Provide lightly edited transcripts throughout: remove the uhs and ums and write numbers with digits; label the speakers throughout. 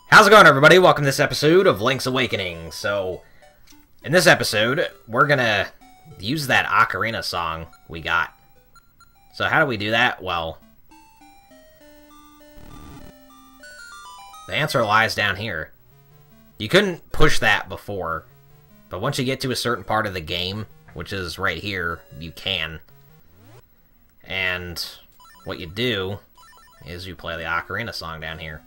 Speaker 1: How's it going, everybody? Welcome to this episode of Link's Awakening. So, in this episode, we're gonna use that Ocarina song we got. So how do we do that? Well, the answer lies down here. You couldn't push that before, but once you get to a certain part of the game, which is right here, you can. And what you do is you play the Ocarina song down here.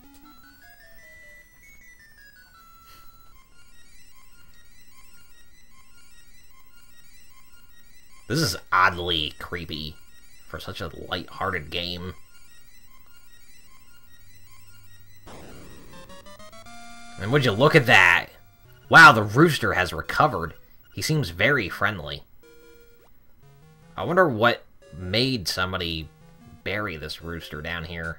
Speaker 1: This is oddly creepy for such a light-hearted game. And would you look at that? Wow, the rooster has recovered. He seems very friendly. I wonder what made somebody bury this rooster down here.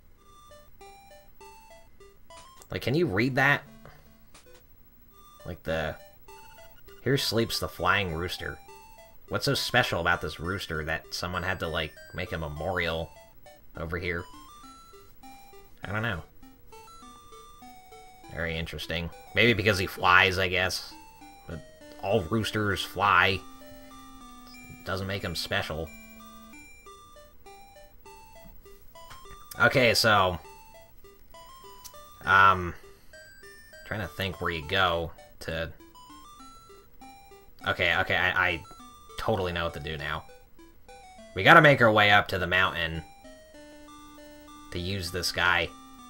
Speaker 1: Like, can you read that? Like here sleeps the flying rooster. What's so special about this rooster that someone had to, like, make a memorial over here? I don't know. Very interesting. Maybe because he flies, I guess. But all roosters fly. Doesn't make him special. Okay, so... trying to think where you go to... Okay, I totally know what to do now. We gotta make our way up to the mountain to use this guy.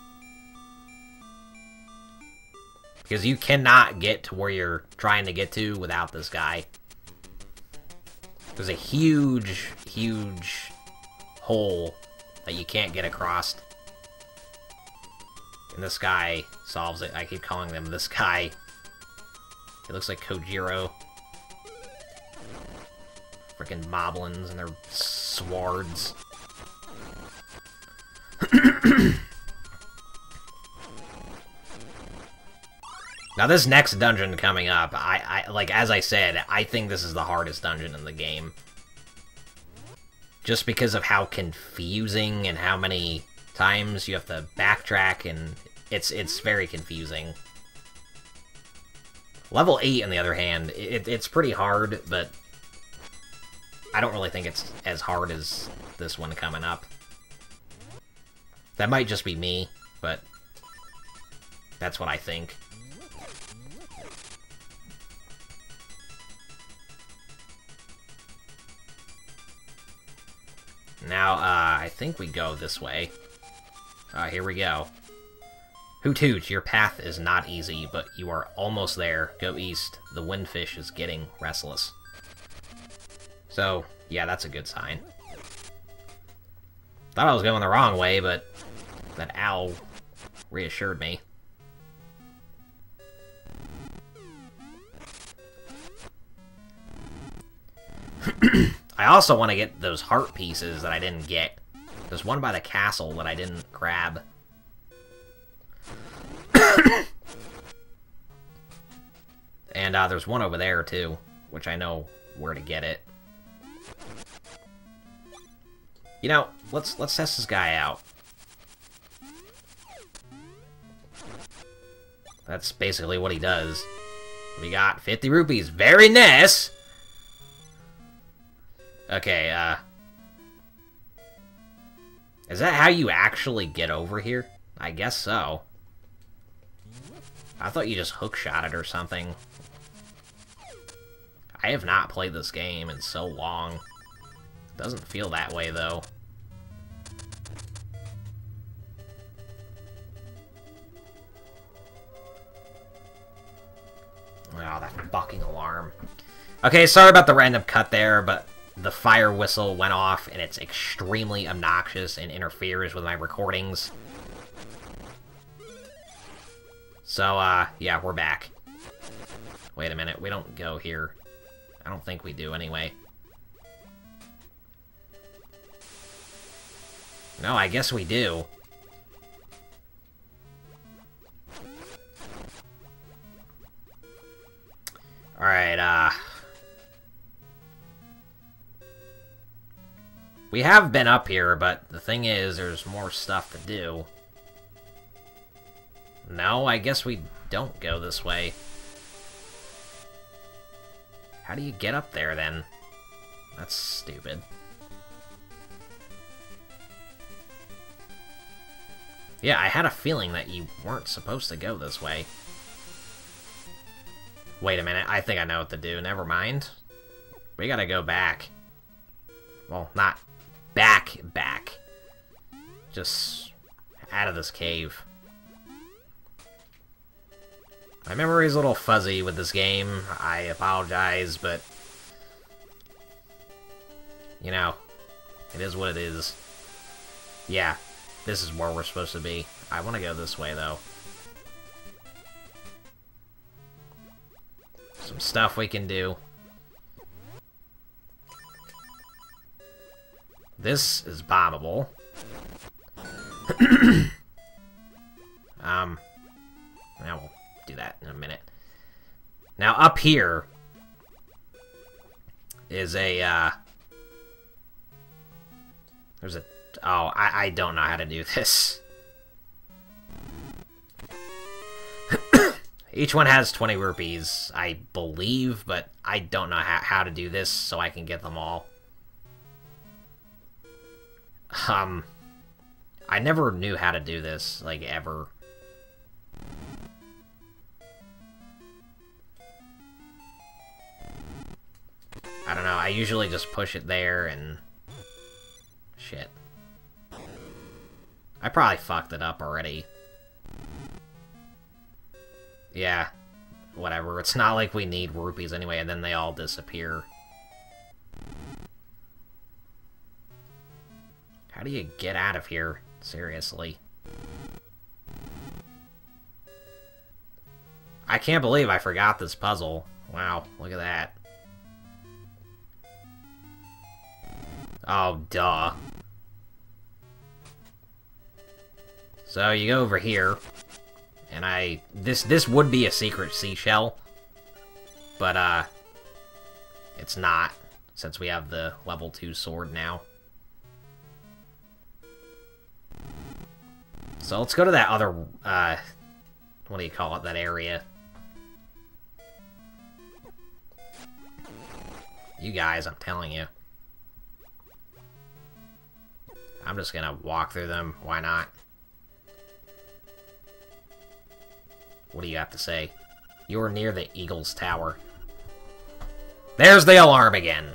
Speaker 1: Because you cannot get to where you're trying to get to without this guy. There's a huge, huge hole that you can't get across. And this guy solves it. I keep calling them this guy. He looks like Kojiro. Frickin' moblins and their swords. Now this next dungeon coming up, like as I said, I think this is the hardest dungeon in the game. Just because of how confusing and how many times you have to backtrack, and it's very confusing. Level 8, on the other hand, it's pretty hard, but I don't really think it's as hard as this one coming up. That might just be me, but that's what I think. Now, I think we go this way. Here we go. Hoot hoot, your path is not easy, but you are almost there. Go east. The windfish is getting restless. So, yeah, that's a good sign. Thought I was going the wrong way, but that owl reassured me. I also want to get those heart pieces that I didn't get. There's one by the castle that I didn't grab. And there's one over there, too, which I know where to get it. You know, let's test this guy out. That's basically what he does. We got 50 rupees. Very nice! Okay, is that how you actually get over here? I guess so. I thought you just hookshot it or something. I have not played this game in so long. Doesn't feel that way, though. Oh, that bucking alarm. Okay, sorry about the random cut there, but the fire whistle went off, and it's extremely obnoxious and interferes with my recordings. So, yeah, we're back. Wait a minute, we don't go here. I don't think we do, anyway. No, I guess we do. Alright, we have been up here, but the thing is, there's more stuff to do. No, I guess we don't go this way. How do you get up there, then? That's stupid. Yeah, I had a feeling that you weren't supposed to go this way. Wait a minute, I think I know what to do. Never mind. We gotta go back. Well, not back. Just out of this cave. My memory's a little fuzzy with this game. I apologize, but... you know, it is what it is. Yeah, this is where we're supposed to be. I want to go this way, though. Some stuff we can do. This is bombable. Now we'll do that in a minute. Now up here is a there's a oh, I don't know how to do this. Each one has 20 rupees, I believe, but I don't know how to do this so I can get them all. I never knew how to do this, like, ever. I don't know, I usually just push it there and... shit. I probably fucked it up already. Yeah, whatever. It's not like we need rupees anyway, and then they all disappear. How do you get out of here? Seriously. I can't believe I forgot this puzzle. Wow, look at that. Oh, duh. So you go over here, and this would be a secret seashell, but it's not, since we have the level 2 sword now. So let's go to that other, what do you call it, that area. You guys, I'm telling you. I'm just gonna walk through them, why not? What do you have to say? You're near the Eagle's Tower. There's the alarm again!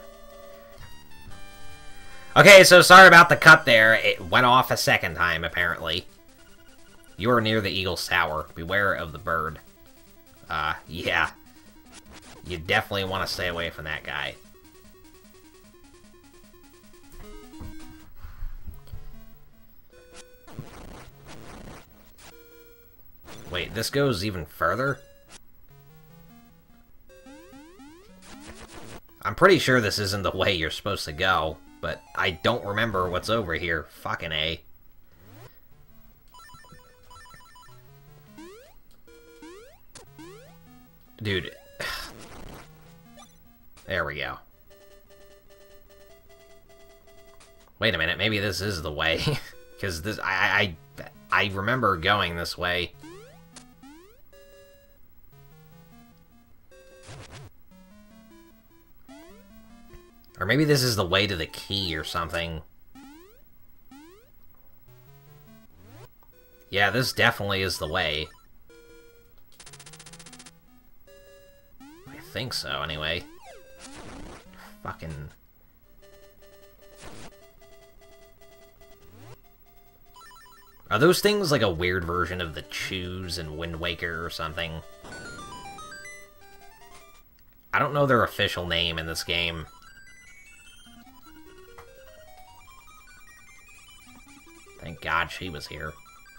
Speaker 1: Okay, so sorry about the cut there. It went off a second time, apparently. You are near the Eagle's Tower. Beware of the bird. Yeah. You definitely want to stay away from that guy. Wait, this goes even further? I'm pretty sure this isn't the way you're supposed to go, but I don't remember what's over here. Fucking A. Dude. There we go. Wait a minute, maybe this is the way. Because this, I remember going this way. Or maybe this is the way to the key or something. Yeah, this definitely is the way. I think so, anyway. Fucking... Are those things like a weird version of the Chews in Wind Waker or something? I don't know their official name in this game. Thank God she was here.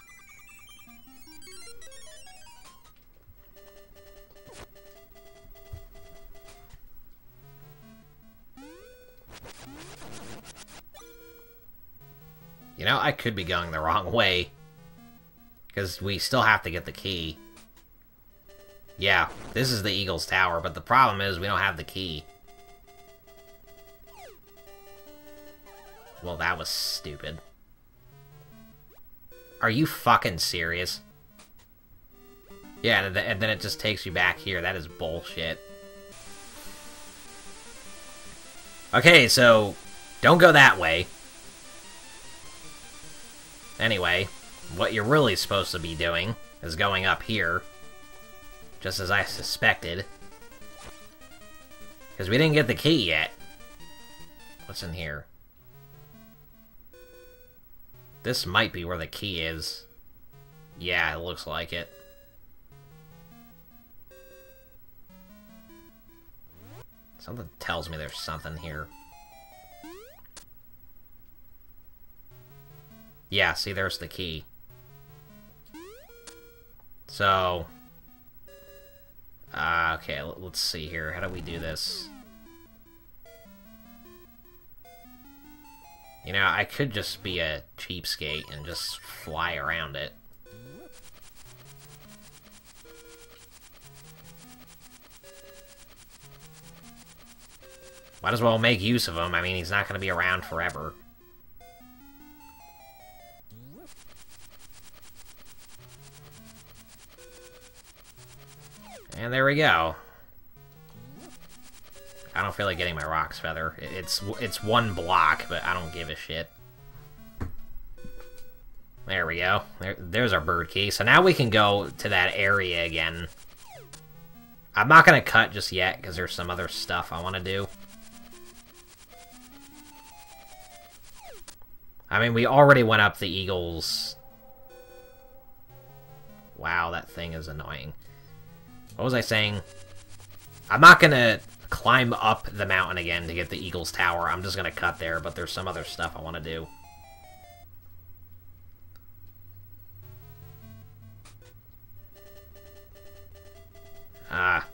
Speaker 1: You know, I could be going the wrong way. Because we still have to get the key. Yeah, this is the Eagle's Tower, but the problem is we don't have the key. Well, that was stupid. Are you fucking serious? Yeah, and then it just takes you back here. That is bullshit. Okay, so don't go that way. Anyway, what you're really supposed to be doing is going up here, just as I suspected. Because we didn't get the key yet. What's in here? This might be where the key is. Yeah, it looks like it. Something tells me there's something here. Yeah, see, there's the key. So... okay, let's see here. How do we do this? You know, I could just be a cheapskate and just fly around it. Might as well make use of him. I mean, he's not going to be around forever. And there we go. I don't feel like getting my Roc's Feather. It's one block, but I don't give a shit. There we go. There's our bird key. So now we can go to that area again. I'm not going to cut just yet, because there's some other stuff I want to do. I mean, we already went up the Eagles. Wow, that thing is annoying. What was I saying? I'm not going to climb up the mountain again to get the Eagles Tower. I'm just going to cut there, but there's some other stuff I want to do. I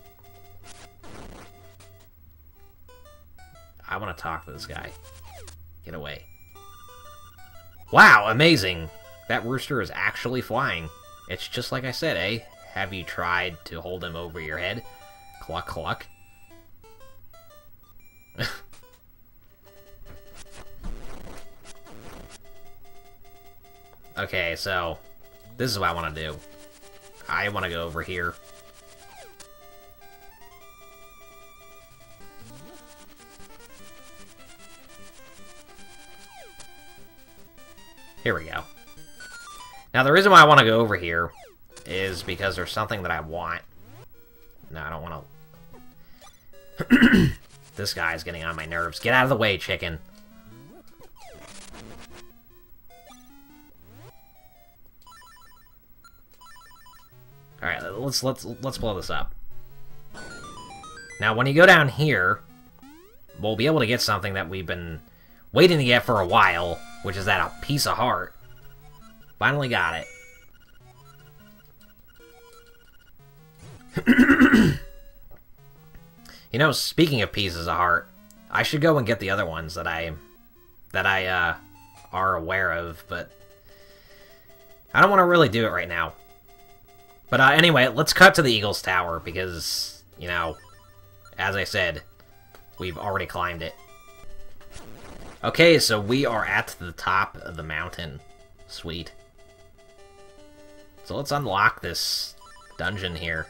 Speaker 1: want to talk to this guy. Get away. Wow, amazing! That rooster is actually flying. It's just like I said, eh? Have you tried to hold him over your head? Cluck, cluck. Okay, so this is what I want to do. I want to go over here. Here we go. Now, the reason why I want to go over here is because there's something that I want. No, I don't want to... This guy's getting on my nerves. Get out of the way, chicken. Alright, let's blow this up. Now, when you go down here, we'll be able to get something that we've been waiting to get for a while, which is that a piece of heart. Finally got it. You know, speaking of pieces of heart, I should go and get the other ones that I are aware of, but I don't want to really do it right now. But anyway, let's cut to the Eagles Tower, because, you know, as I said, we've already climbed it. Okay, so we are at the top of the mountain. Sweet. So let's unlock this dungeon here.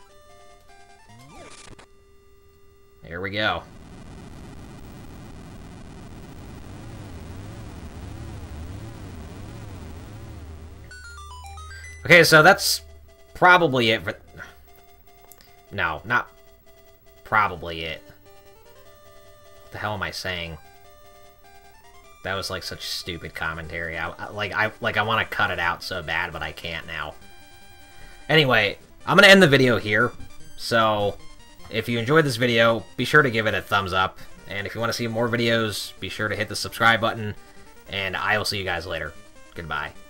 Speaker 1: Here we go. Okay, so that's probably it for... No, not probably it. What the hell am I saying? That was like such stupid commentary. I want to cut it out so bad, but I can't now. Anyway, I'm going to end the video here. So, if you enjoyed this video, be sure to give it a thumbs up. And if you want to see more videos, be sure to hit the subscribe button. And I will see you guys later. Goodbye.